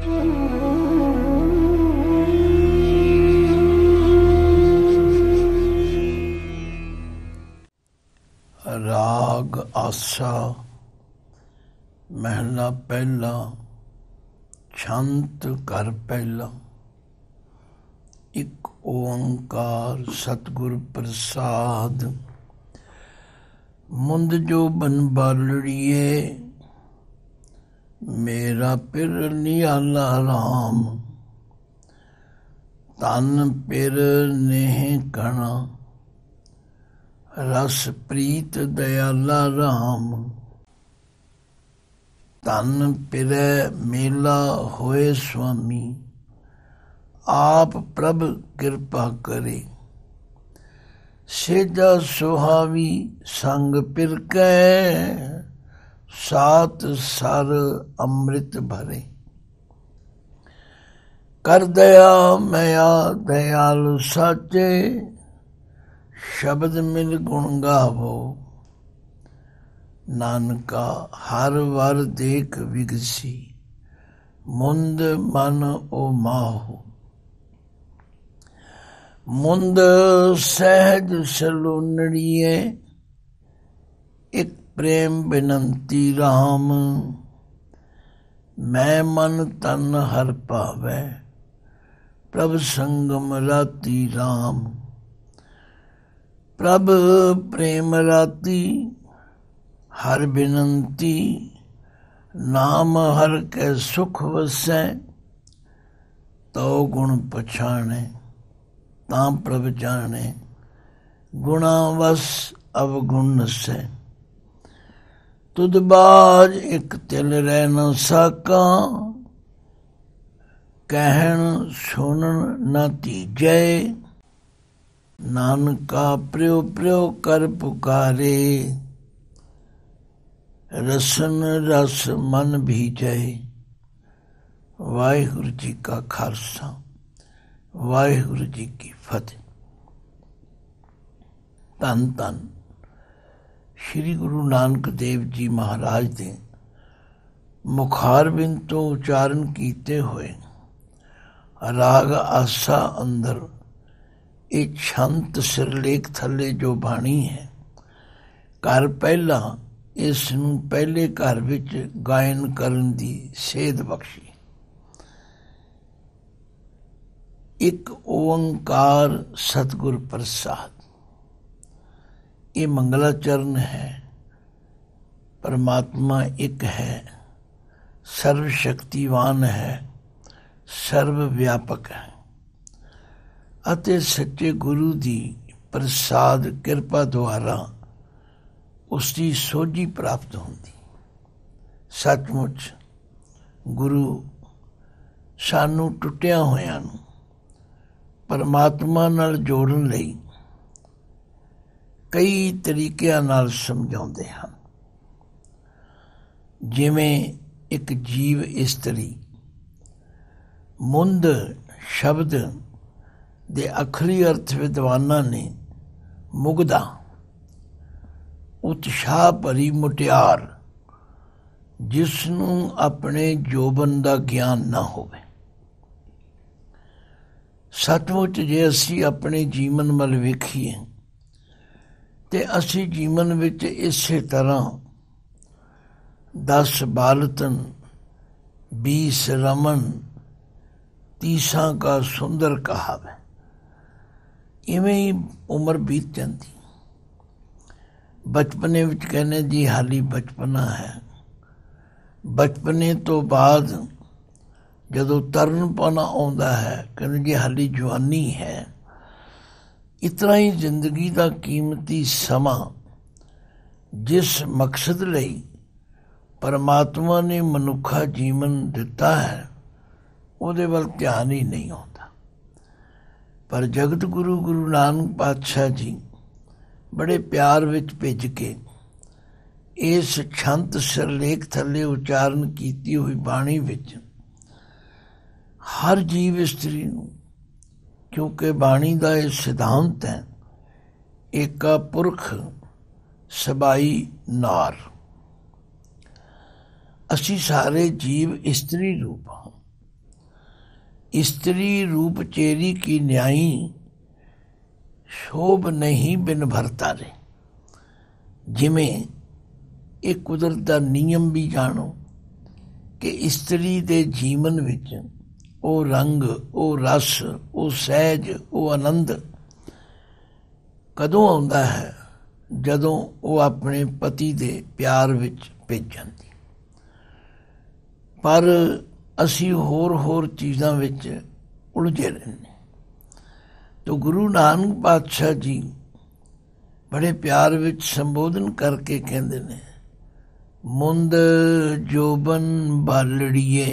राग आसा महला पहला छंत कर पहला। एक ओंकार सतगुर प्रसाद। मुंद जो बन बालड़िए मेरा पिर नियाला राम। तन पिर नेह कणा रस प्रीत दयाला राम। तन पिरै मेला होए स्वामी आप प्रभ कृपा करे। सेजा सुहावी संग पिर कै सात सर अमृत भरे। कर दया मया दयालु साचे शब्द मिल गुण गावो। नानका हर वर देख विगसी मुंद मन ओ माहो। मुंद सहज सलोनड़िए एक प्रेम बिनंती राम। मैं मन तन हर पावै प्रभ संगम राती राम। प्रभ प्रेम राती हर बिनंती नाम हर के सुख वसै। तो गुण पछाणे तां प्रभ जाने गुणा वस अवगुण नसै। तुद बाज एक तिल रह न साका कहन सुनन न तीजै। नानका प्रियो प्रियो कर पुकारे रसन रस मन भीजै। वाहिगुरु जी का खालसा वाहिगुरु जी की फतेह। धन धन श्री गुरु नानक देव जी महाराज दे मुखारबिंद तो उचारण कीते हुए राग आसा अंदर ਇਹ ਛੰਤ ਸਿਰਲੇਖ ਥੱਲੇ ਜੋ ਬਾਣੀ ਹੈ ਘਰ ਪਹਿਲਾ ਇਸ ਨੂੰ ਪਹਿਲੇ ਘਰ ਵਿੱਚ ਗਾਇਨ ਕਰਨ ਦੀ ਸੇਧ ਬਖਸ਼ੀ। ਇੱਕ ਓੰਕਾਰ ਸਤਿਗੁਰ ਪ੍ਰਸਾਦ। ਇਹ ਮੰਗਲਾਚਰਨ ਹੈ। ਪਰਮਾਤਮਾ ਇੱਕ ਹੈ, ਸਰਵ ਸ਼ਕਤੀਵਾਨ ਹੈ, ਸਰਵ ਵਿਆਪਕ ਹੈ ਅਤੇ ਸੱਚੇ ਗੁਰੂ ਦੀ ਪ੍ਰਸਾਦ ਕਿਰਪਾ ਦੁਆਰਾ ਉਸ ਦੀ ਸੋਝੀ ਪ੍ਰਾਪਤ ਹੁੰਦੀ। ਸੱਚਮੁੱਚ ਗੁਰੂ ਸਾਨੂੰ ਟੁੱਟਿਆਂ ਹੋਇਆਂ ਨੂੰ ਪਰਮਾਤਮਾ ਨਾਲ ਜੋੜਨ ਲਈ ਕਈ ਤਰੀਕਿਆਂ ਨਾਲ ਸਮਝਾਉਂਦੇ ਹਨ। ਜਿਵੇਂ ਇੱਕ ਜੀਵ ਇਸਤਰੀ ਮੁੰਦ ਸ਼ਬਦ ਦੇ ਅਖਰੀ ਅਰਥ ਵਿਦਵਾਨਾਂ ਨੇ ਮੁਗਧਾ ਉਤਸ਼ਾਹ ਭਰੀ ਮੁਟਿਆਰ ਜਿਸ ਨੂੰ ਆਪਣੇ ਜੋਬਨ ਦਾ ਗਿਆਨ ਨਾ ਹੋਵੇ। ਸੱਚਮੁੱਚ ਜੇ ਅਸੀਂ ਆਪਣੇ ਜੀਵਨ ਵੱਲ ਵੇਖੀਏ ਤੇ ਅਸੀਂ ਜੀਵਨ ਵਿੱਚ ਇਸੇ ਤਰ੍ਹਾਂ 10 ਬਾਲਤਨ 20 ਰਮਨ 30 ਕਾ ਸੁੰਦਰ ਕਹਾਵੇ ਇਵੇਂ ਹੀ ਉਮਰ ਬੀਤ ਜਾਂਦੀ। ਬਚਪਨੇ ਵਿੱਚ ਕਹਿੰਦੇ ਜੀ ਹਾਲੀ ਬਚਪਨਾ ਹੈ। ਬਚਪਨੇ ਤੋਂ ਬਾਅਦ ਜਦੋਂ ਤਰਨਪਨ ਆਉਂਦਾ ਹੈ ਕਹਿੰਦੇ ਜੀ ਹਾਲੀ ਜਵਾਨੀ ਹੈ। ਇਸ ਤਰ੍ਹਾਂ ਹੀ ਜ਼ਿੰਦਗੀ ਦਾ ਕੀਮਤੀ ਸਮਾਂ ਜਿਸ ਮਕਸਦ ਲਈ ਪਰਮਾਤਮਾ ਨੇ ਮਨੁੱਖਾ ਜੀਵਨ ਦਿੱਤਾ ਹੈ ਉਹਦੇ ਵੱਲ ਧਿਆਨ ਹੀ ਨਹੀਂ ਆਉਂਦਾ। ਪਰ ਜਗਤ ਗੁਰੂ ਗੁਰੂ ਨਾਨਕ ਪਾਤਸ਼ਾਹ ਜੀ ਬੜੇ ਪਿਆਰ ਵਿੱਚ ਭਿੱਜ ਕੇ ਇਸ ਛੰਤ ਸਿਰਲੇਖ ਥੱਲੇ ਉਚਾਰਨ ਕੀਤੀ ਹੋਈ ਬਾਣੀ ਵਿੱਚ ਹਰ ਜੀਵ ਇਸਤਰੀ ਨੂੰ, ਕਿਉਂਕਿ ਬਾਣੀ ਦਾ ਇਹ ਸਿਧਾਂਤ ਹੈ ਏਕਾ ਪੁਰਖ ਸਬਾਈ ਨਾਰ। ਅਸੀਂ ਸਾਰੇ ਜੀਵ ਇਸਤਰੀ ਰੂਪ ਹਾਂ। इस्त्री रूप चेरी की न्यायी शोभ नहीं बिन भरतारे। जिमें ਇਹ ਕੁਦਰਤ ਦਾ ਨਿਯਮ ਵੀ ਜਾਣੋ ਕਿ ਇਸਤਰੀ ਦੇ ਜੀਵਨ ਵਿੱਚ ਉਹ ਰੰਗ, ਉਹ ਰਸ, ਉਹ ਸਹਿਜ, ਉਹ ਆਨੰਦ ਕਦੋਂ ਆਉਂਦਾ ਹੈ? ਜਦੋਂ ਉਹ ਆਪਣੇ ਪਤੀ ਦੇ ਪਿਆਰ ਵਿੱਚ ਭਿੱਜ ਜਾਂਦੀ। ਪਰ ਅਸੀਂ ਹੋਰ ਚੀਜ਼ਾਂ ਵਿੱਚ ਉਲਝੇ ਰਹਿੰਦੇ। ਤਾਂ ਗੁਰੂ ਨਾਨਕ ਪਾਤਸ਼ਾਹ ਜੀ ਬੜੇ ਪਿਆਰ ਵਿੱਚ ਸੰਬੋਧਨ ਕਰਕੇ ਕਹਿੰਦੇ ਨੇ, ਮੁੰਦ ਜੋਬਨ ਬਾਲੜੀਏ।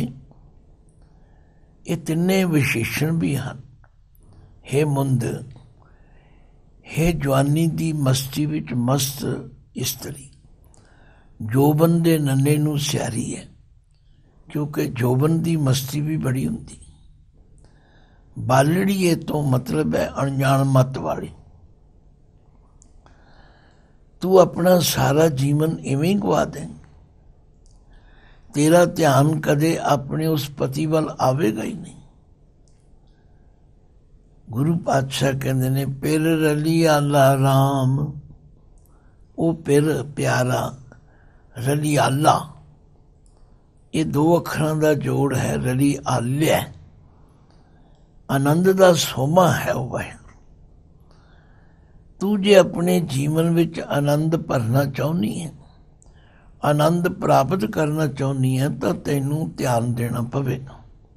ਇਹ ਤਿੰਨੇ ਵਿਸ਼ੇਸ਼ਣ ਵੀ ਹਨ। ਹੇ ਮੁੰਦ, ਹੇ ਜਵਾਨੀ ਦੀ ਮਸਤੀ ਵਿੱਚ ਮਸਤ ਇਸਤਰੀ। ਜੋਬਨ ਦੇ ਨੰਨੇ ਨੂੰ ਸਿਆਰੀ ਹੈ, ਕਿਉਂਕਿ ਜੋਬਨ ਦੀ ਮਸਤੀ ਵੀ ਬੜੀ ਹੁੰਦੀ। ਬਾਲੜੀਏ ਤੋਂ ਮਤਲਬ ਹੈ ਅਣਜਾਣ ਮੱਤ ਵਾਲੀ। ਤੂੰ ਆਪਣਾ ਸਾਰਾ ਜੀਵਨ ਇਵੇਂ ਹੀ ਗਵਾ ਦੇ। ਤੇਰਾ ਧਿਆਨ ਕਦੇ ਆਪਣੇ ਉਸ ਪਤੀ ਵੱਲ ਆਵੇਗਾ ਹੀ ਨਹੀਂ। ਗੁਰੂ ਪਾਤਸ਼ਾਹ ਕਹਿੰਦੇ ਨੇ, ਪਿਰ ਰਲੀ ਆਲਾ ਰਾਮ। ਉਹ ਪਿਰ ਪਿਆਰਾ, ਰਲੀ ਆਲਾ, ਇਹ ਦੋ ਅੱਖਰਾਂ ਦਾ ਜੋੜ ਹੈ। ਰਲੀ ਆਲਿਆ, ਆਨੰਦ ਦਾ ਸੋਮਾ ਹੈ ਉਹ ਵਾਹਿਗੁਰੂ। ਤੂੰ ਜੇ ਆਪਣੇ ਜੀਵਨ ਵਿੱਚ ਆਨੰਦ ਭਰਨਾ ਚਾਹੁੰਦੀ ਹੈ, ਆਨੰਦ ਪ੍ਰਾਪਤ ਕਰਨਾ ਚਾਹੁੰਦੀ ਹੈ, ਤਾਂ ਤੈਨੂੰ ਧਿਆਨ ਦੇਣਾ ਪਵੇਗਾ।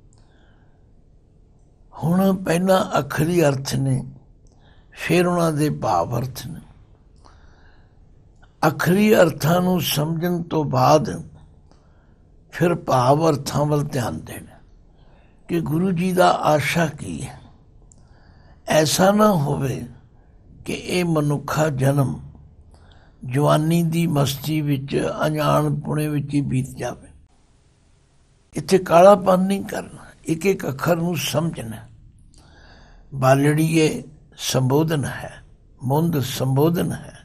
ਹੁਣ ਪਹਿਲਾਂ ਅੱਖਰੀ ਅਰਥ ਨੇ, ਫਿਰ ਉਹਨਾਂ ਦੇ ਭਾਵ ਅਰਥ ਨੇ। ਅੱਖਰੀ ਅਰਥਾਂ ਨੂੰ ਸਮਝਣ ਤੋਂ ਬਾਅਦ ਫਿਰ ਭਾਵ ਅਰਥਾਂ ਵੱਲ ਧਿਆਨ ਦੇਣਾ ਕਿ ਗੁਰੂ ਜੀ ਦਾ ਆਸ਼ਾ ਕੀ ਹੈ। ਐਸਾ ਨਾ ਹੋਵੇ ਕਿ ਇਹ ਮਨੁੱਖਾ ਜਨਮ ਜਵਾਨੀ ਦੀ ਮਸਤੀ ਵਿੱਚ, ਅਣਜਾਣਪੁਣੇ ਵਿੱਚ ਹੀ ਬੀਤ ਜਾਵੇ। ਇੱਥੇ ਕਾਲਾਪਨ ਨਹੀਂ ਕਰਨਾ, ਇੱਕ ਇੱਕ ਅੱਖਰ ਨੂੰ ਸਮਝਣਾ। ਬਾਲੜੀਏ ਸੰਬੋਧਨ ਹੈ, ਮੁੰਦ ਸੰਬੋਧਨ ਹੈ।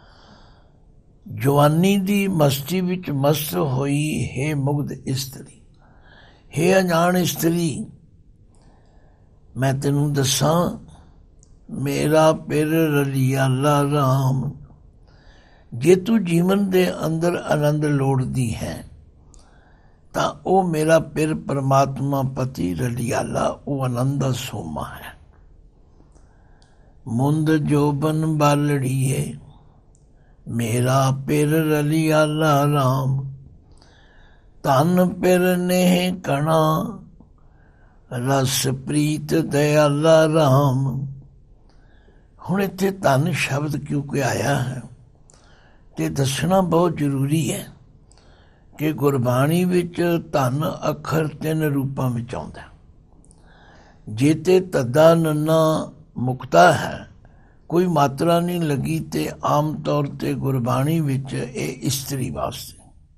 ਜਵਾਨੀ ਦੀ ਮਸਤੀ ਵਿੱਚ ਮਸਤ ਹੋਈ ਹੈ ਮੁਗਧ ਇਸਤਰੀ। ਹੈ ਅਣਜਾਣ ਇਸਤਰੀ, ਮੈਂ ਤੈਨੂੰ ਦੱਸਾਂ, ਮੇਰਾ ਪਿਰ ਰਲੀਆਲਾ ਰਾਮ। ਜੇ ਤੂੰ ਜੀਵਨ ਦੇ ਅੰਦਰ ਆਨੰਦ ਲੋੜਦੀ ਹੈ ਤਾਂ ਉਹ ਮੇਰਾ ਪਿਰ ਪਰਮਾਤਮਾ ਪਤੀ ਰਲੀਆਲਾ, ਉਹ ਆਨੰਦ ਦਾ ਸੋਮਾ ਹੈ। ਮੁੰਦ ਜੋਬਨ ਬਾਲੜੀਏ, ਮੇਰਾ ਪਿਰ ਰਲੀਆਲਾ ਰਾਮ। ਧਨ ਪਿਰ ਨੇਹ ਕਣਾ, ਰਸ ਪ੍ਰੀਤ ਦਇਆਲਾ ਰਾਮ। ਹੁਣ ਇੱਥੇ ਧਨ ਸ਼ਬਦ ਕਿਉਂਕਿ ਆਇਆ ਹੈ ਤੇ ਦੱਸਣਾ ਬਹੁਤ ਜ਼ਰੂਰੀ ਹੈ ਕਿ ਗੁਰਬਾਣੀ ਵਿੱਚ ਧਨ ਅੱਖਰ 3 ਰੂਪਾਂ ਵਿੱਚ ਆਉਂਦਾ। ਜੇ ਤੇ ਤੱਦਾ ਨੰਨਾ ਮੁਕਤਾ ਹੈ, ਕੋਈ ਮਾਤਰਾ ਨਹੀਂ ਲੱਗੀ, ਤੇ ਆਮ ਤੌਰ ਤੇ ਗੁਰਬਾਣੀ ਵਿੱਚ ਇਹ ਇਸਤਰੀ ਵਾਸਤੇ।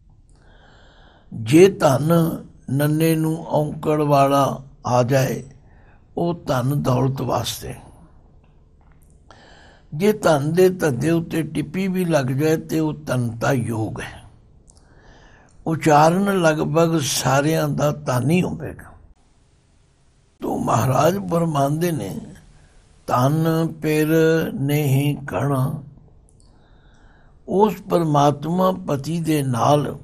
ਜੇ ਧਨ ਨੰਨੇ ਨੂੰ ਔਂਕੜ ਵਾਲਾ ਆ ਜਾਏ, ਉਹ ਧਨ ਦੌਲਤ ਵਾਸਤੇ। ਜੇ ਧਨ ਦੇ ਧੱਦੇ ਉੱਤੇ ਟਿੱਪੀ ਵੀ ਲੱਗ ਜਾਏ ਤੇ ਉਹ ਧਨਤਾ ਯੋਗ ਹੈ। ਉਚਾਰਨ ਲਗਭਗ ਸਾਰਿਆਂ ਦਾ ਧਨ ਹੀ ਹੋਵੇਗਾ। ਤੋ ਮਹਾਰਾਜ ਫਰਮਾਉਂਦੇ ਨੇ, ਧਨ ਪਿਰ ਨਹੀਂ ਕਣਾ। ਉਸ ਪਰਮਾਤਮਾ ਪਤੀ ਦੇ ਨਾਲ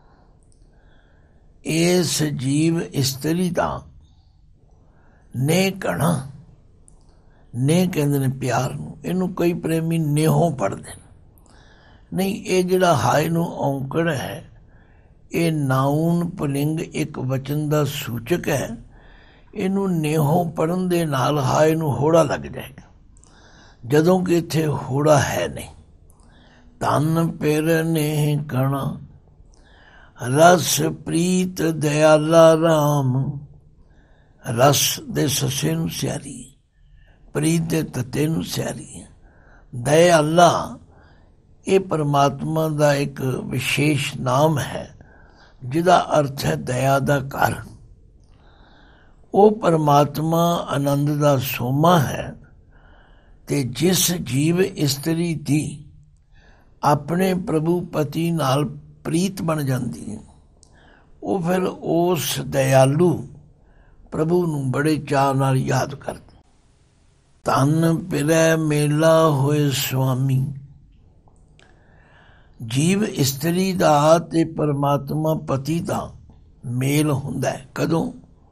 ਇਸ ਜੀਵ ਇਸਤਰੀ ਦਾ ਨੇ ਕਣਾ। ਨੇ ਕਹਿੰਦੇ ਨੇ ਪਿਆਰ ਨੂੰ। ਇਹਨੂੰ ਕਈ ਪ੍ਰੇਮੀ ਨੇਹੋਂ ਪੜ੍ਹਦੇ ਨੇ। ਨਹੀਂ, ਇਹ ਜਿਹੜਾ ਹਾਏ ਨੂੰ ਔਂਕੜ ਹੈ, ਇਹ ਨਾਊਨ ਪੁਲਿੰਗ ਇੱਕ ਵਚਨ ਦਾ ਸੂਚਕ ਹੈ। ਇਹਨੂੰ ਨੇਹੋਂ ਪੜ੍ਹਨ ਦੇ ਨਾਲ ਹਾਏ ਨੂੰ ਹੋੜਾ ਲੱਗ ਜਾਏਗਾ, ਜਦੋਂ ਕਿ ਇੱਥੇ ਹੋੜਾ ਹੈ ਨਹੀਂ। ਧਨ ਪਿਰ ਨੇਹ ਕਣਾ, ਰਸ ਪ੍ਰੀਤ ਦਇਆਲਾ ਰਾਮ। ਰਸ ਦੇ ਸੱਸੇ ਨੂੰ ਸਿਆਰੀ, ਪ੍ਰੀਤ ਦੇ ਤੱਤੇ ਨੂੰ ਸਿਆਰੀ। ਦਇਆਲਾ ਇਹ ਪਰਮਾਤਮਾ ਦਾ ਇੱਕ ਵਿਸ਼ੇਸ਼ ਨਾਮ ਹੈ, ਜਿਹਦਾ ਅਰਥ ਹੈ ਦਇਆ ਦਾ ਕਾਰਨ। ਉਹ ਪਰਮਾਤਮਾ ਆਨੰਦ ਦਾ ਸੋਮਾ ਹੈ, ਤੇ ਜਿਸ ਜੀਵ ਇਸਤਰੀ ਦੀ ਆਪਣੇ ਪ੍ਰਭੂ ਪਤੀ ਨਾਲ ਪ੍ਰੀਤ ਬਣ ਜਾਂਦੀ ਹੈ, ਉਹ ਫਿਰ ਉਸ ਦਇਆਲੂ ਪ੍ਰਭੂ ਨੂੰ ਬੜੇ ਚਾਅ ਨਾਲ ਯਾਦ ਕਰਦੇ। ਧਨ ਪਿਰੈ ਮੇਲਾ ਹੋਏ ਸੁਆਮੀ। ਜੀਵ ਇਸਤਰੀ ਦਾ ਤੇ ਪਰਮਾਤਮਾ ਪਤੀ ਦਾ ਮੇਲ ਹੁੰਦਾ ਹੈ ਕਦੋਂ?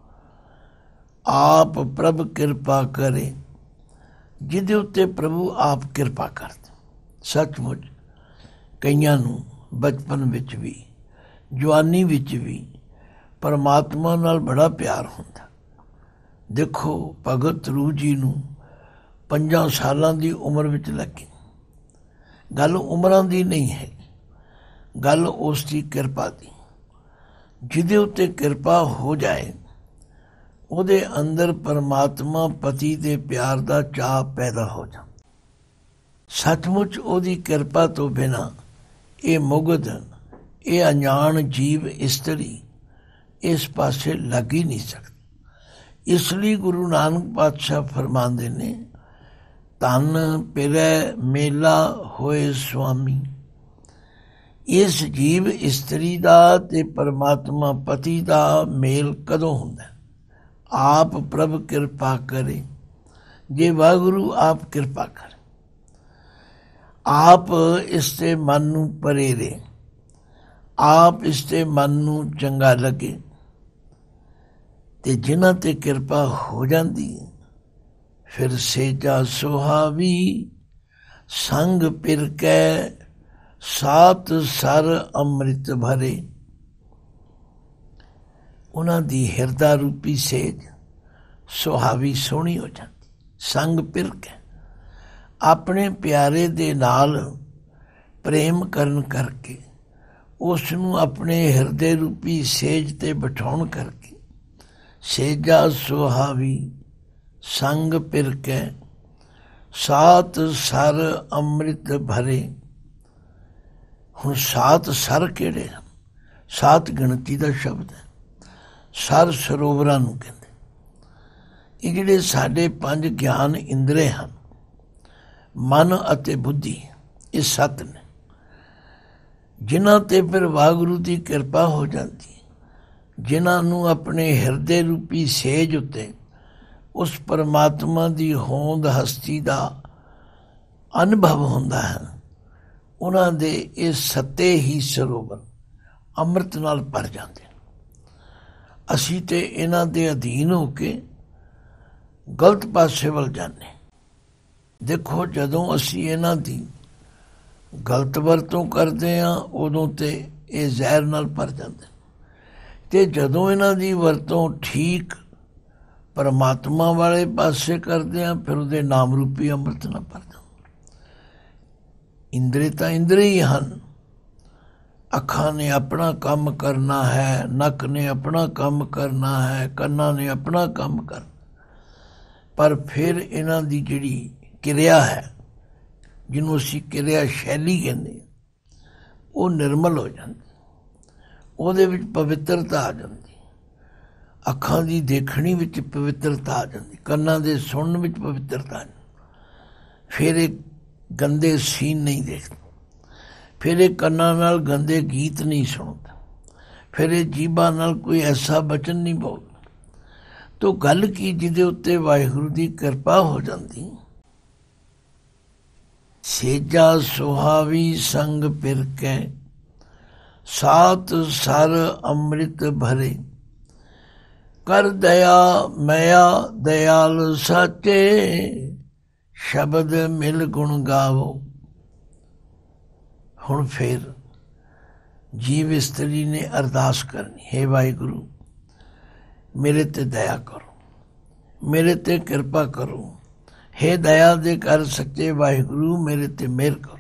ਆਪ ਪ੍ਰਭ ਕਿਰਪਾ ਕਰੇ, ਜਿਹਦੇ ਉੱਤੇ ਪ੍ਰਭੂ ਆਪ ਕਿਰਪਾ ਕਰਦੇ। ਸੱਚਮੁੱਚ ਕਈਆਂ ਨੂੰ ਬਚਪਨ ਵਿੱਚ ਵੀ ਜਵਾਨੀ ਵਿੱਚ ਵੀ ਪਰਮਾਤਮਾ ਨਾਲ ਬੜਾ ਪਿਆਰ ਹੁੰਦਾ। ਦੇਖੋ ਭਗਤ ਰੂਹ ਜੀ ਨੂੰ 5 ਸਾਲਾਂ ਦੀ ਉਮਰ ਵਿੱਚ ਲੱਗੀ। ਗੱਲ ਉਮਰਾਂ ਦੀ ਨਹੀਂ ਹੈ, ਗੱਲ ਉਸ ਦੀ ਕਿਰਪਾ ਦੀ। ਜਿਹਦੇ ਉੱਤੇ ਕਿਰਪਾ ਹੋ ਜਾਏ ਉਹਦੇ ਅੰਦਰ ਪਰਮਾਤਮਾ ਪਤੀ ਦੇ ਪਿਆਰ ਦਾ ਚਾਅ ਪੈਦਾ ਹੋ ਜਾਂਦਾ। ਸੱਚਮੁੱਚ ਉਹਦੀ ਕਿਰਪਾ ਤੋਂ ਬਿਨਾਂ ਇਹ ਮੁਗਧ, ਇਹ ਅਣਜਾਣ ਜੀਵ ਇਸਤਰੀ ਇਸ ਪਾਸੇ ਲੱਗ ਹੀ ਨਹੀਂ ਸਕਦੀ। ਇਸ ਲਈ ਗੁਰੂ ਨਾਨਕ ਪਾਤਸ਼ਾਹ ਫਰਮਾਉਂਦੇ ਨੇ, ਧਨ ਪਿਰੈ ਮੇਲਾ ਹੋਏ ਸੁਆਮੀ। ਇਸ ਜੀਵ ਇਸਤਰੀ ਦਾ ਤੇ ਪਰਮਾਤਮਾ ਪਤੀ ਦਾ ਮੇਲ ਕਦੋਂ ਹੁੰਦਾ? ਆਪ ਪ੍ਰਭ ਕਿਰਪਾ ਕਰੇ, ਜੇ ਵਾਹਿਗੁਰੂ ਆਪ ਕਿਰਪਾ ਕਰੇ, ਆਪ ਇਸ ਤੇ ਮਨ ਨੂੰ ਪ੍ਰੇਰੇ, ਆਪ ਇਸ ਤੇ ਮਨ ਨੂੰ ਚੰਗਾ ਲੱਗੇ। ਤੇ ਜਿਨ੍ਹਾਂ ਤੇ ਕਿਰਪਾ ਹੋ ਜਾਂਦੀ ਹੈ ਫਿਰ ਸੇਜਾ ਸੁਹਾਵੀ ਸੰਗ ਪਿਰ ਕੈ ਸਾਤ ਸਰ ਅੰਮ੍ਰਿਤ ਭਰੇ। ਉਹਨਾਂ ਦੀ ਹਿਰਦਾ ਰੂਪੀ ਸੇਜ ਸੁਹਾਵੀ ਸੋਹਣੀ ਹੋ ਜਾਂਦੀ। ਸੰਗ ਪਿਰ ਕੈ, ਆਪਣੇ ਪਿਆਰੇ ਦੇ ਨਾਲ ਪ੍ਰੇਮ ਕਰਨ ਕਰਕੇ, ਉਸ ਨੂੰ ਆਪਣੇ ਹਿਰਦੇ ਰੂਪੀ ਸੇਜ ਤੇ ਬਿਠਾਉਣ ਕਰਕੇ ਸੇਜਾ ਸੁਹਾਵੀ ਸੰਗ ਪਿਰ ਕੈ ਸਾਤ ਸਰ ਅੰਮ੍ਰਿਤ ਭਰੇ। ਹੁਣ 7 ਸਰ ਕਿਹੜੇ ਹਨ? 7 ਗਿਣਤੀ ਦਾ ਸ਼ਬਦ ਹੈ। ਸਰ ਸਰੋਵਰਾਂ ਨੂੰ ਕਹਿੰਦੇ। ਇਹ ਜਿਹੜੇ ਸਾਡੇ 5 ਗਿਆਨ ਇੰਦਰੇ ਹਨ, ਮਨ ਅਤੇ ਬੁੱਧੀ, ਇਹ 7 ਨੇ, ਜਿਨ੍ਹਾਂ ਤੇ ਫਿਰ ਵਾਹਿਗੁਰੂ ਦੀ ਕਿਰਪਾ ਹੋ ਜਾਂਦੀ, ਜਿਨ੍ਹਾਂ ਨੂੰ ਆਪਣੇ ਹਿਰਦੇ ਰੂਪੀ ਸੇਜ ਉੱਤੇ ਉਸ ਪਰਮਾਤਮਾ ਦੀ ਹੋਂਦ ਹਸਤੀ ਦਾ ਅਨੁਭਵ ਹੁੰਦਾ ਹੈ, ਉਹਨਾਂ ਦੇ ਇਹ 7 ਹੀ ਸਰੋਵਰ ਅੰਮ੍ਰਿਤ ਨਾਲ ਭਰ ਜਾਂਦੇ। ਅਸੀਂ ਤੇ ਇਹਨਾਂ ਦੇ ਅਧੀਨ ਹੋ ਕੇ ਗਲਤ ਪਾਸੇ ਵੱਲ ਜਾਂਦੇ। ਦੇਖੋ ਜਦੋਂ ਅਸੀਂ ਇਹਨਾਂ ਦੀ ਗਲਤ ਵਰਤੋਂ ਕਰਦੇ ਹਾਂ ਉਦੋਂ ਤੇ ਇਹ ਜ਼ਹਿਰ ਨਾਲ ਭਰ ਜਾਂਦੇ, ਤੇ ਜਦੋਂ ਇਹਨਾਂ ਦੀ ਵਰਤੋਂ ਠੀਕ ਪਰਮਾਤਮਾ ਵਾਲੇ ਪਾਸੇ ਕਰਦੇ ਹਾਂ ਫਿਰ ਉਹਦੇ ਨਾਮ ਰੂਪੀ ਅੰਮ੍ਰਿਤ ਨਾਲ ਭਰ ਜਾਂਦੇ। ਇੰਦਰੇ ਤਾਂ ਇੰਦਰੇ ਹੀ ਹਨ। ਅੱਖਾਂ ਨੇ ਆਪਣਾ ਕੰਮ ਕਰਨਾ ਹੈ, ਨੱਕ ਨੇ ਆਪਣਾ ਕੰਮ ਕਰਨਾ ਹੈ, ਕੰਨਾਂ ਨੇ ਆਪਣਾ ਕੰਮ ਕਰਨਾ, ਪਰ ਫਿਰ ਇਹਨਾਂ ਦੀ ਜਿਹੜੀ ਕਿਰਿਆ ਹੈ, ਜਿਹਨੂੰ ਅਸੀਂ ਕਿਰਿਆ ਸ਼ੈਲੀ ਕਹਿੰਦੇ ਹਾਂ, ਉਹ ਨਿਰਮਲ ਹੋ ਜਾਂਦੀ। ਉਹਦੇ ਵਿੱਚ ਪਵਿੱਤਰਤਾ ਆ ਜਾਂਦੀ। ਅੱਖਾਂ ਦੀ ਦੇਖਣੀ ਵਿੱਚ ਪਵਿੱਤਰਤਾ ਆ ਜਾਂਦੀ, ਕੰਨਾਂ ਦੇ ਸੁਣਨ ਵਿੱਚ ਪਵਿੱਤਰਤਾ ਆ ਜਾਂਦੀ। ਫਿਰ ਇਹ ਗੰਦੇ ਸੀਨ ਨਹੀਂ ਦੇਖਦਾ, ਫਿਰ ਇਹ ਕੰਨਾਂ ਨਾਲ ਗੰਦੇ ਗੀਤ ਨਹੀਂ ਸੁਣਦਾ, ਫਿਰ ਇਹ ਜੀਭਾਂ ਨਾਲ ਕੋਈ ਐਸਾ ਬਚਨ ਨਹੀਂ ਬੋਲਦਾ। ਤੋ ਗੱਲ ਕੀ ਜਿਹਦੇ ਉੱਤੇ ਵਾਹਿਗੁਰੂ ਦੀ ਕਿਰਪਾ ਹੋ ਜਾਂਦੀ। ਸੇਜਾ ਸੁਹਾਵੀ ਸੰਗ ਪਿਰ ਕੈ ਸਾਤ ਸਰ ਅੰਮ੍ਰਿਤ ਭਰੇ। ਕਰ ਦਇਆ ਮਇਆ ਦਇਆਲ ਸਾਚੇ ਸ਼ਬਦ ਮਿਲ ਗੁਣ ਗਾਵੋ। ਹੁਣ ਫਿਰ ਜੀਵ ਇਸਤਰੀ ਨੇ ਅਰਦਾਸ ਕਰਨੀ, ਹੇ ਵਾਹਿਗੁਰੂ ਮੇਰੇ ਤੇ ਦਇਆ ਕਰੋ, ਮੇਰੇ ਤੇ ਕਿਰਪਾ ਕਰੋ। ਹੇ ਦਇਆ ਦੇ ਕਰ ਸੱਚੇ ਵਾਹਿਗੁਰੂ ਮੇਰੇ ਤੇ ਮਿਹਰ ਕਰੋ,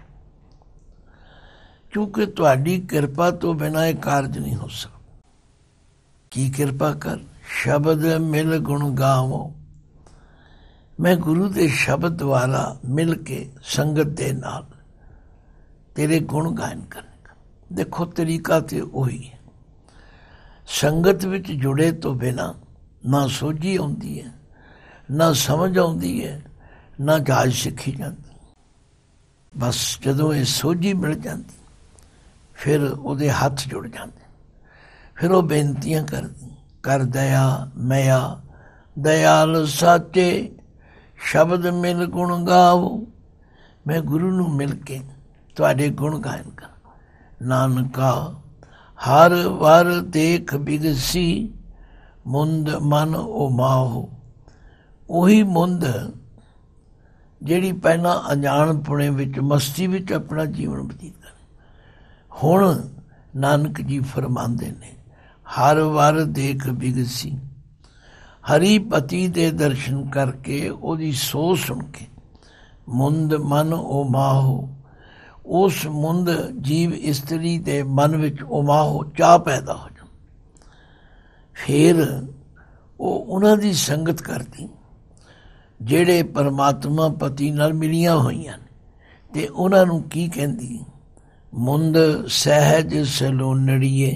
ਕਿਉਂਕਿ ਤੁਹਾਡੀ ਕਿਰਪਾ ਤੋਂ ਬਿਨਾਂ ਇਹ ਕਾਰਜ ਨਹੀਂ ਹੋ ਸਕਦਾ। ਕੀ ਕਿਰਪਾ ਕਰ? ਸ਼ਬਦ ਮਿਲ ਗੁਣ ਗਾਵੋ। ਮੈਂ ਗੁਰੂ ਦੇ ਸ਼ਬਦ ਦੁਆਰਾ ਮਿਲ ਕੇ ਸੰਗਤ ਦੇ ਨਾਲ ਤੇਰੇ ਗੁਣ ਗਾਇਨ ਕਰੇਗਾ। ਦੇਖੋ ਤਰੀਕਾ ਤੇ ਉਹੀ ਹੈ। ਸੰਗਤ ਵਿੱਚ ਜੁੜੇ ਤੋਂ ਬਿਨਾਂ ਨਾ ਸੋਝੀ ਆਉਂਦੀ ਹੈ, ਨਾ ਸਮਝ ਆਉਂਦੀ ਹੈ, ਨਾ ਜਾਚ ਸਿੱਖੀ ਜਾਂਦੀ। ਬਸ ਜਦੋਂ ਇਹ ਸੋਝੀ ਮਿਲ ਜਾਂਦੀ ਫਿਰ ਉਹਦੇ ਹੱਥ ਜੁੜ ਜਾਂਦੇ, ਫਿਰ ਉਹ ਬੇਨਤੀਆਂ ਕਰਦੀ, ਕਰ ਦਇਆ ਮਇਆ दयाल साचे शब्द मिल गुण गाओ। मैं गुरु नूं मिल के तुहाडे गुण गायन कर। नानका हर वर देख बिगसी मुंद मन उमाहो। ਉਹੀ ਮੁੰਦ ਜਿਹੜੀ ਪਹਿਲਾਂ ਅਣਜਾਣਪੁਣੇ ਵਿੱਚ ਮਸਤੀ ਵਿੱਚ ਆਪਣਾ ਜੀਵਨ ਬਤੀਤ ਕਰ, ਹੁਣ ਨਾਨਕ ਜੀ ਫਰਮਾਉਂਦੇ ਨੇ ਹਰ ਵਾਰ ਦੇਖ ਬਿਗਸੀ। ਹਰੀ ਪਤੀ ਦੇ ਦਰਸ਼ਨ ਕਰਕੇ ਉਹਦੀ ਸੋਚ ਸੁਣ ਕੇ ਮੁੰਦ ਮਨ ਉਮਾਹੋ, ਉਸ ਮੁੰਦ ਜੀਵ ਇਸਤਰੀ ਦੇ ਮਨ ਵਿੱਚ ਉਮਾਹੋ ਚਾਹ ਪੈਦਾ ਹੋ ਜਾ। ਫਿਰ ਉਹ ਉਹਨਾਂ ਦੀ ਸੰਗਤ ਕਰਦੀ ਜਿਹੜੇ ਪਰਮਾਤਮਾ ਪਤੀ ਨਾਲ ਮਿਲੀਆਂ ਹੋਈਆਂ ਨੇ, ਅਤੇ ਉਹਨਾਂ ਨੂੰ ਕੀ ਕਹਿੰਦੀ, ਮੁੰਦ ਸਹਿਜ ਸਲੋਨੜੀਏ।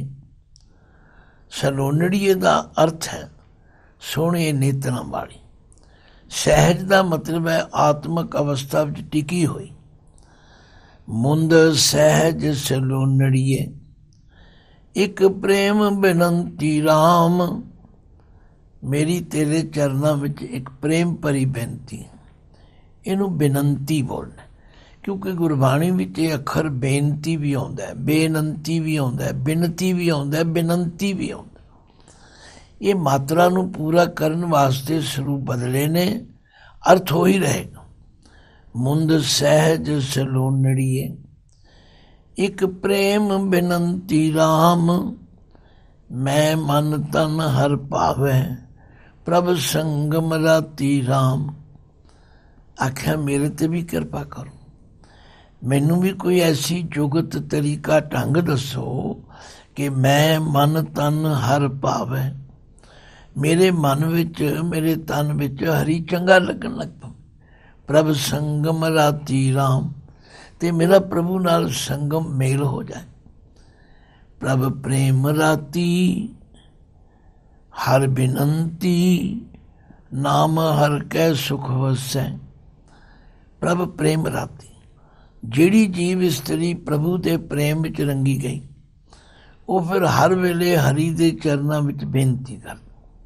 ਸਲੋਨੜੀਏ ਦਾ ਅਰਥ ਹੈ ਸੋਹਣੇ ਨੇਤਰਾਂ ਵਾਲੀ। ਸਹਿਜ ਦਾ ਮਤਲਬ ਹੈ ਆਤਮਕ ਅਵਸਥਾ ਵਿੱਚ ਟਿਕੀ ਹੋਈ। ਮੁੰਦ ਸਹਿਜ ਸਲੋਨੜੀਏ ਇੱਕ ਪ੍ਰੇਮ ਬੇਨੰਤੀ ਰਾਮ। ਮੇਰੀ ਤੇਰੇ ਚਰਨਾਂ ਵਿੱਚ ਇੱਕ ਪ੍ਰੇਮ ਭਰੀ ਬੇਨਤੀ ਹੈ। ਇਹਨੂੰ ਬੇਨੰਤੀ ਬੋਲਣਾ, ਕਿਉਂਕਿ ਗੁਰਬਾਣੀ ਵਿੱਚ ਇਹ ਅੱਖਰ ਬੇਨਤੀ ਵੀ ਆਉਂਦਾ ਹੈ, ਬੇਨੰਤੀ ਵੀ ਆਉਂਦਾ ਹੈ, ਬਿਨਤੀ ਵੀ ਆਉਂਦਾ ਹੈ, ਬੇਨੰਤੀ ਵੀ ਆਉਂਦਾ। ਇਹ ਮਾਤਰਾ ਨੂੰ ਪੂਰਾ ਕਰਨ ਵਾਸਤੇ ਸਰੂਪ ਬਦਲੇ ਨੇ, ਅਰਥ ਹੋ ਹੀ ਰਹੇਗਾ। ਮੁੰਦ ਸਹਿਜ ਸਲੋਨੜੀਏ ਇੱਕ ਪ੍ਰੇਮ ਬੇਨੰਤੀ ਰਾਮ। ਮੈਂ ਮਨ ਤਨ ਹਰ ਭਾਵੈ ਪ੍ਰਭ ਸੰਗਮ ਰਾਤੀ ਰਾਮ। ਆਖਿਆ ਮੇਰੇ ਤੇ ਵੀ ਕਿਰਪਾ ਕਰੋ, ਮੈਨੂੰ ਵੀ ਕੋਈ ਐਸੀ ਜੁਗਤ ਤਰੀਕਾ ਢੰਗ ਦੱਸੋ ਕਿ ਮੈਂ ਮਨ ਤਨ ਹਰ ਭਾਵੈ, ਮੇਰੇ ਮਨ ਵਿੱਚ ਮੇਰੇ ਤਨ ਵਿੱਚ ਹਰੀ ਚੰਗਾ ਲੱਗਣ ਲੱਗ ਪਵੇ। ਪ੍ਰਭ ਸੰਗਮ ਰਾਤੀ ਰਾਮ, ਤੇ ਮੇਰਾ ਪ੍ਰਭੂ ਨਾਲ ਸੰਗਮ ਮੇਲ ਹੋ ਜਾਏ। ਪ੍ਰਭ ਪ੍ਰੇਮ ਰਾਤੀ ਹਰ ਬਿਨੰਤੀ ਨਾਮ ਹਰ ਕੈ ਸੁਖ ਵਸੈ। ਪ੍ਰਭ ਪ੍ਰੇਮ ਰਾਤੀ, ਜਿਹੜੀ ਜੀਵ ਇਸਤਰੀ ਪ੍ਰਭੂ ਦੇ ਪ੍ਰੇਮ ਵਿੱਚ ਰੰਗੀ ਗਈ, ਉਹ ਫਿਰ ਹਰ ਵੇਲੇ ਹਰੀ ਦੇ ਚਰਨਾਂ ਵਿੱਚ ਬੇਨਤੀ ਕਰਦੀ।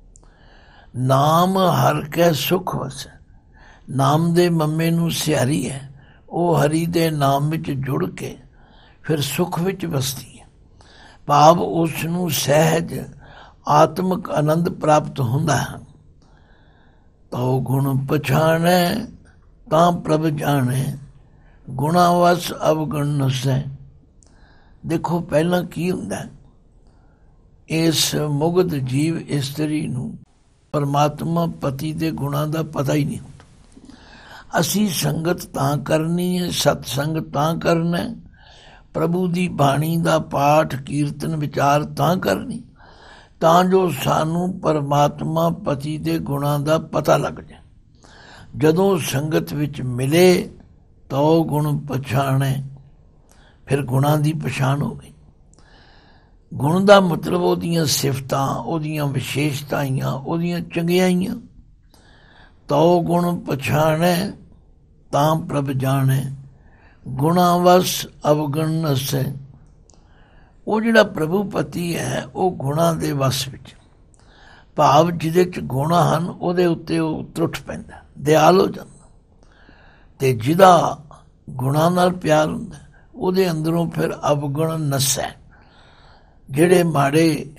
ਨਾਮ ਹਰ ਕੈ ਸੁਖ ਵਸੈ, ਨਾਮ ਦੇ ਮੰਮੇ ਨੂੰ ਸਿਆਰੀ ਹੈ, ਉਹ ਹਰੀ ਦੇ ਨਾਮ ਵਿੱਚ ਜੁੜ ਕੇ ਫਿਰ ਸੁਖ ਵਿੱਚ ਵਸਦੀ ਹੈ। ਭਾਵ ਉਸ ਨੂੰ ਸਹਿਜ ਆਤਮਿਕ ਆਨੰਦ ਪ੍ਰਾਪਤ ਹੁੰਦਾ ਹੈ। ਤਉ ਗੁਣ ਪਛਾਣੈ ਤਾਂ ਪ੍ਰਭ ਜਾਣੈ, ਗੁਣਾ ਵਸ ਅਵਗਣ ਨਸੈ। ਦੇਖੋ ਪਹਿਲਾਂ ਕੀ ਹੁੰਦਾ, ਇਸ ਮੁਗਧ ਜੀਵ ਇਸਤਰੀ ਨੂੰ ਪਰਮਾਤਮਾ ਪਤੀ ਦੇ ਗੁਣਾਂ ਦਾ ਪਤਾ ਹੀ ਨਹੀਂ ਹੁੰਦਾ। ਅਸੀਂ ਸੰਗਤ ਤਾਂ ਕਰਨੀ ਹੈ, ਸਤਸੰਗ ਤਾਂ ਕਰਨਾ, ਪ੍ਰਭੂ ਦੀ ਬਾਣੀ ਦਾ ਪਾਠ ਕੀਰਤਨ ਵਿਚਾਰ ਤਾਂ ਕਰਨੀ, ਤਾਂ ਜੋ ਸਾਨੂੰ ਪਰਮਾਤਮਾ ਪਤੀ ਦੇ ਗੁਣਾਂ ਦਾ ਪਤਾ ਲੱਗ ਜਾਏ। ਜਦੋਂ ਸੰਗਤ ਵਿੱਚ ਮਿਲੇ ਤਾਂ ਉਹ ਗੁਣ ਪਛਾਣੇ, ਫਿਰ ਗੁਣਾਂ ਦੀ ਪਛਾਣ ਹੋ ਗਈ। ਗੁਣ ਦਾ ਮਤਲਬ ਉਹਦੀਆਂ ਸਿਫਤਾਂ, ਉਹਦੀਆਂ ਵਿਸ਼ੇਸ਼ਤਾਈਆਂ, ਉਹਦੀਆਂ ਚੰਗਿਆਈਆਂ। ਤਉ ਗੁਣ ਪਛਾਣੈ ਤਾਂ ਪ੍ਰਭ ਜਾਣੈ, ਗੁਣਾ ਵਸ ਅਵਗਣ ਨਸੈ। ਉਹ ਜਿਹੜਾ ਪ੍ਰਭੂ ਪਤੀ ਹੈ ਉਹ ਗੁਣਾਂ ਦੇ ਵਸ ਵਿੱਚ, ਭਾਵ ਜਿਹਦੇ 'ਚ ਗੁਣ ਹਨ ਉਹਦੇ ਉੱਤੇ ਉਹ ਤਰੁੱਠ ਪੈਂਦਾ, ਦਿਆਲ ਹੋ ਜਾਂਦਾ। ਅਤੇ ਜਿਹਦਾ ਗੁਣਾਂ ਨਾਲ ਪਿਆਰ ਹੁੰਦਾ ਉਹਦੇ ਅੰਦਰੋਂ ਫਿਰ ਅਵਗਣ ਨਸੈ, ਜਿਹੜੇ ਮਾੜੇ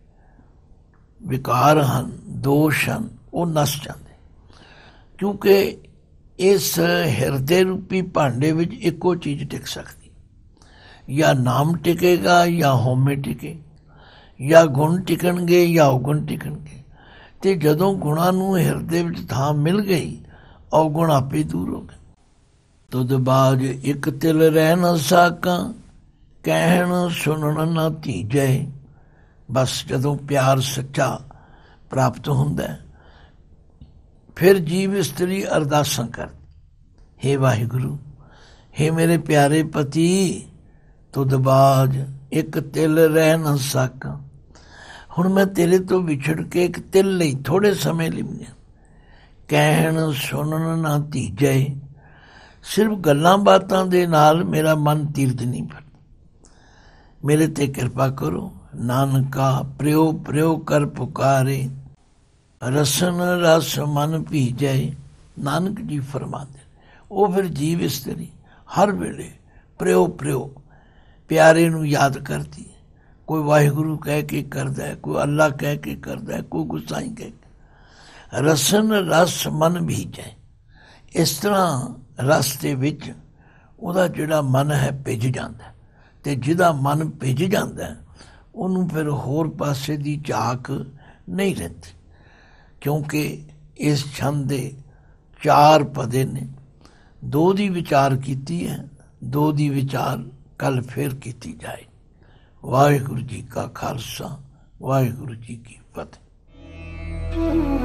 ਵਿਕਾਰ ਹਨ, ਦੋਸ਼ ਹਨ, ਉਹ ਨਸ ਜਾਂਦੇ। ਕਿਉਂਕਿ ਇਸ ਹਿਰਦੇ ਰੂਪੀ ਭਾਂਡੇ ਵਿੱਚ ਇੱਕੋ ਚੀਜ਼ ਟਿਕ ਸਕਦੀ, ਜਾਂ ਨਾਮ ਟਿਕੇਗਾ ਜਾਂ ਹਉਮੈ ਟਿਕੇ, ਜਾਂ ਗੁਣ ਟਿਕਣਗੇ ਜਾਂ ਔਗੁਣ ਟਿਕਣਗੇ। ਅਤੇ ਜਦੋਂ ਗੁਣਾਂ ਨੂੰ ਹਿਰਦੇ ਵਿੱਚ ਥਾਂ ਮਿਲ ਗਈ, ਔਗੁਣ ਆਪੇ ਦੂਰ ਹੋ ਗਏ। ਤੁਧ ਬਾਜ ਇੱਕ ਤਿਲ ਰਹਿ ਨਾ ਸਾਕਾਂ, ਕਹਿਣ ਸੁਣਨ ਨਾ ਧੀਜੈ। ਬਸ ਜਦੋਂ ਪਿਆਰ ਸੱਚਾ ਪ੍ਰਾਪਤ ਹੁੰਦਾ, ਫਿਰ ਜੀਵ ਇਸਤਰੀ ਅਰਦਾਸਾਂ ਕਰਦੀ, ਹੇ ਵਾਹਿਗੁਰੂ, ਹੇ ਮੇਰੇ ਪਿਆਰੇ ਪਤੀ, ਤੁਧ ਬਾਜ ਇੱਕ ਤਿਲ ਰਹਿ ਨਾ ਸਾਕਾਂ। ਹੁਣ ਮੈਂ ਤੇਰੇ ਤੋਂ ਵਿਛੜ ਕੇ ਇੱਕ ਤਿਲ ਲਈ ਥੋੜ੍ਹੇ ਸਮੇਂ ਲਈ ਮਿਲਿਆ। ਕਹਿਣ ਸੁਣਨ ਨਾ ਧੀਜੈ, ਸਿਰਫ ਗੱਲਾਂ ਬਾਤਾਂ ਦੇ ਨਾਲ ਮੇਰਾ ਮਨ ਤੀਰਥ ਨਹੀਂ ਭਰਦਾ। ਮੇਰੇ ਤੇ ਕਿਰਪਾ ਕਰੋ। ਨਾਨਕਾ ਪ੍ਰਿਓ ਪ੍ਰਿਓ ਕਰ ਪੁਕਾਰੇ, ਰਸਨ ਰਸ ਮਨ ਭੀਜੈ, ਨਾਨਕ ਜੀ ਫਰਮਾਉਂਦੇ। ਉਹ ਫਿਰ ਜੀਵ ਇਸਤਰੀ ਹਰ ਵੇਲੇ ਪ੍ਰਿਓ ਪ੍ਰਿਓ ਪਿਆਰੇ ਨੂੰ ਯਾਦ ਕਰਦੀ ਹੈ। ਕੋਈ ਵਾਹਿਗੁਰੂ ਕਹਿ ਕੇ ਕਰਦਾ, ਕੋਈ ਅੱਲਾ ਕਹਿ ਕੇ ਕਰਦਾ, ਕੋਈ ਗੁਸਾਈ ਕਹਿ ਕੇ। ਰਸਨ ਰਸ ਮਨ ਭੀਜੈ, ਇਸ ਤਰ੍ਹਾਂ ਰਸ ਦੇ ਵਿੱਚ ਉਹਦਾ ਜਿਹੜਾ ਮਨ ਹੈ ਭਿੱਜ ਜਾਂਦਾ, ਅਤੇ ਜਿਹਦਾ ਮਨ ਭਿੱਜ ਜਾਂਦਾ ਉਹਨੂੰ ਫਿਰ ਹੋਰ ਪਾਸੇ ਦੀ ਝਾਕ ਨਹੀਂ ਰਹਿੰਦੀ, ਕਿਉਂਕਿ ਇਸ ਛੰਦ ਦੇ 4 ਪਦੇ ਨੇ। 2 ਦੀ ਵਿਚਾਰ ਕੀਤੀ ਹੈ, 2 ਦੀ ਵਿਚਾਰ ਕੱਲ ਫਿਰ ਕੀਤੀ ਜਾਏ। ਵਾਹਿਗੁਰੂ ਜੀ ਕਾ ਖਾਲਸਾ, ਵਾਹਿਗੁਰੂ ਜੀ ਕੀ ਫਤਿਹ।